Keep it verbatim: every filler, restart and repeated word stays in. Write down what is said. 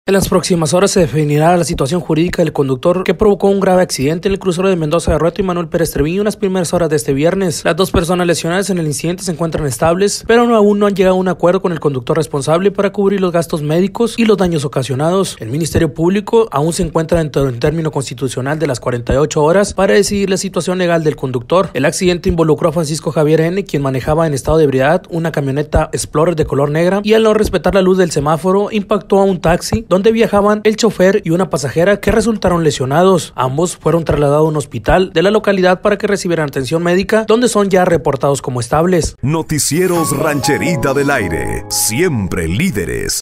En las próximas horas se definirá la situación jurídica del conductor que provocó un grave accidente en el crucero de Mendoza de Rueto y Manuel Pérez Treviño en las primeras horas de este viernes. Las dos personas lesionadas en el incidente se encuentran estables, pero aún no, aún no han llegado a un acuerdo con el conductor responsable para cubrir los gastos médicos y los daños ocasionados. El Ministerio Público aún se encuentra dentro del término constitucional de las cuarenta y ocho horas para decidir la situación legal del conductor. El accidente involucró a Francisco Javier N., quien manejaba en estado de ebriedad una camioneta Explorer de color negra y al no respetar la luz del semáforo impactó a un taxi donde viajaban el chofer y una pasajera que resultaron lesionados. Ambos fueron trasladados a un hospital de la localidad para que recibieran atención médica, donde son ya reportados como estables. Noticieros Rancherita del Aire, siempre líderes.